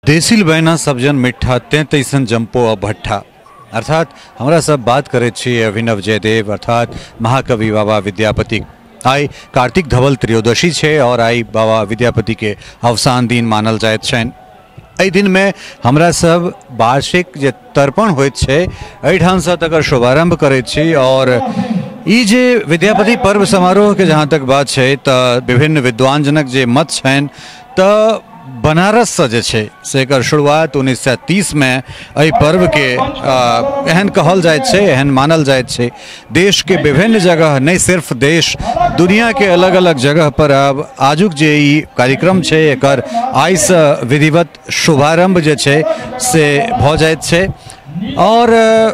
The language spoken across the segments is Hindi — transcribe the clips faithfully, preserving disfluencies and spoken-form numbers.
देसिल बहना सब जन मिठा ते तैसन जंपो अब भट्ठा। अर्थात हमरा सब बात करे छी अभिनव जयदेव अर्थात महाकवि बाबा विद्यापति। आई कार्तिक धवल त्रयोदशी छे और आई बाबा विद्यापति के अवसान दिन मानल जायत छन। एहि दिन में हमरा सब वार्षिक जे तर्पण होइत छे एहिठाम से तकर शुभारंभ करैत छी और ई जे विद्यापति पर्व समारोह के जहाँ तक बात है तो विभिन्न विद्वान जनक जे मत छन तो बनारस से जे छे से एकर शुरुआत उन्नीस सौ तीस में एहि पर्व के एहन कहल जायत छे, एहन मानल जायत छे। देश के विभिन्न जगह नहीं सिर्फ देश दुनिया के अलग अलग जगह पर अब आजुक जे ई कार्यक्रम छे एकर आई से विधिवत शुभारंभ जे छे से भ जायत छे। और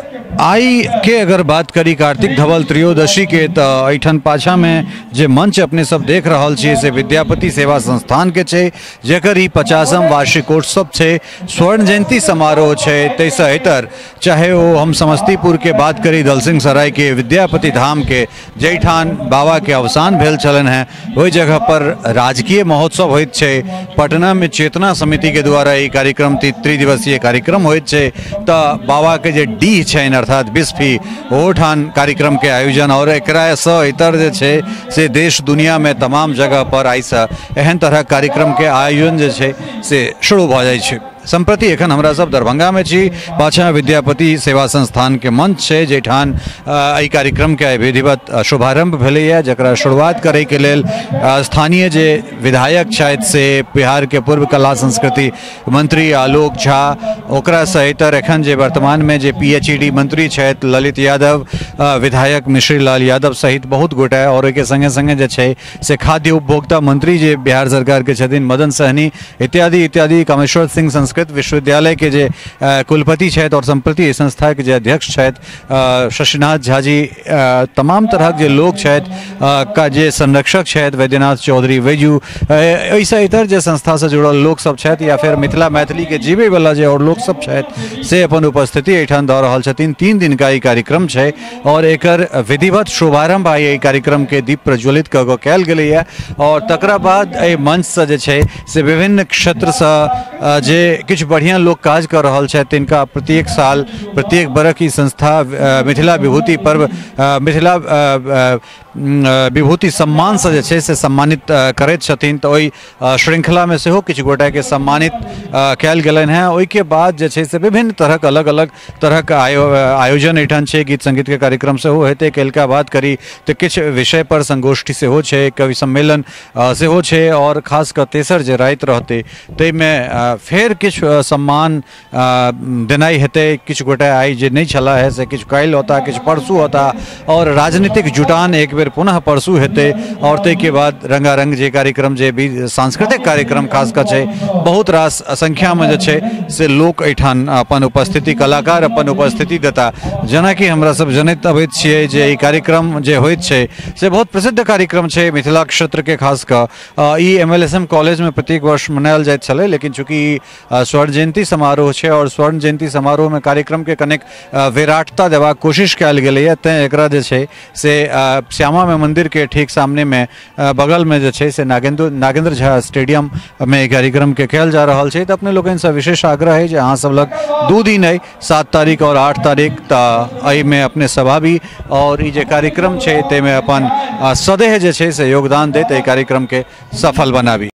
आई के अगर बात करी कार्तिक धवल त्रयोदशी के तो एठन पाछा में जे मंच अपने सब देख रहा छे से विद्यापति सेवा संस्थान के छे जेकर ही पचासम वार्षिकोत्सव छे, स्वर्ण जयंती समारोह छे। तैसा हेतर चाहे वो हम समस्तीपुर के बात करी दलसिंह सराय के विद्यापति धाम के जैठान बाबा के अवसान भेल चलन है वही जगह पर राजकीय महोत्सव होइत छे। पटना में चेतना समिति के द्वारा ये कार्यक्रम त्रिदिवसीय कार्यक्रम होइत छे तो बाबा के जे डी छन अर्थात बिस्फी ओठान कार्यक्रम के आयोजन और एकरा से इतर जे छे से देश दुनिया में तमाम जगह पर आई से एहन तरह कार्यक्रम के आयोजन जे छे से शुरू भ जाय छे। संप्रति एखन हमरा सब दरभंगा में छी, पाछा विद्यापति सेवा संस्थान के मंच छे जेठान एहि कार्यक्रम के विधिवत शुभारंभ भेलैया जकरा शुरुआत करे के लेल स्थानीय जे विधायक छथि से बिहार के पूर्व कला संस्कृति मंत्री आलोक झा ओकरा सहित एखन जे वर्तमान में जे पीएचईडी मंत्री छथि ललित यादव, विधायक मिश्री लाल यादव सहित बहुत गोटा और के संगे संगे जे छे से खाद्य उपभोक्ता मंत्री जे बिहार सरकार के छथिन मदन सहनी इत्यादि इत्यादि कामेश्वर सिंह संस्कृत विश्वविद्यालय के जे कुलपति छथि और संप्रति संस्था के जे अध्यक्ष छथि शशिनाथ झा जी, तमाम तरह के लोग छथि का जे संरक्षक छथि वैद्यनाथ चौधरी वैजू, ऐसा इतर जे संस्था से जुड़ल लोग सब छथि या फिर मिथिला मैथिली के जीवे वाला जे और लोग सब छथि से अपन उपस्थिति एठान दऽ रहल छथिन। तीन दिन का ई कार्यक्रम छे और एकर विधिवत शुभारंभ आई एहि कार्यक्रम के दीप प्रज्वलित कऽ कऽ कयल गेलैया और तकरा बाद एहि मंच से जे छे से विभिन्न क्षेत्र से जे किछु बढ़िया लोग काज कर रहा है तिनका प्रत्येक साल प्रत्येक बरख ई संस्था मिथिला विभूति पर्व मिथिला विभूति सम्मान से जे छे से सम्मानित करैत छथिन। तो ओहि श्रृंखला में सेहो किछु गोटा के सम्मानित कयल गेलन है। ओहि के बाद जे छे से विभिन्न तरह के अलग अलग तरह के आयो, आयोजन एठान छे, गीत संगीत के कार्यक्रम सेहो हेतै। काल्हिका बात करी तो किछु विषय पर संगोष्ठी सेहो छे, कवि सम्मेलन सेहो छे और खास कर तेसर जे राति रहते ताहिमे फेर किछु सम्मान देनाई हेतै। किछु गोटा आई जे नहीं छला है से किछु काल्हि होता किछु परसू होता और राजनीतिक जुटान एक बेर पुनः परसू हेतै और तै के बाद रंगारंग जे कार्यक्रम जे भी सांस्कृतिक कार्यक्रम खास कर छे बहुत रास संख्या में जे छे से लोक एठान अपन उपस्थिति कलाकार अपन उपस्थिति देता। जेना कि हमरा सब जनैत अबैत छियै जे ई कार्यक्रम जे होइत छे से बहुत प्रसिद्ध कार्यक्रम छे मिथिला क्षेत्र के खास कर ई एमएलएसएम कॉलेज में प्रत्येक वर्ष मनायल जाइत छलै, लेकिन चूंकि स्वर्ण जयंती समारोह छे और स्वर्ण जयंती समारोह में कार्यक्रम के कनेक विराटता देबाक कोशिश कयल गेलैया तें एकरा जे छे से श्यामा में मंदिर के ठीक सामने में बगल में जे छे से नागेंद्र नागेंद्र झा स्टेडियम में कार्यक्रम के कयल जा रहा है। तो अपने लोगन से विशेष आग्रह है जे अहाँ सब लग दू दिन है सात तारीख और आठ तारीख त में अपने सभा भी और ई जे कार्यक्रम छे ते में अपन सदैह जे छे से योगदान देत एहि कार्यक्रम के सफल बनाबी।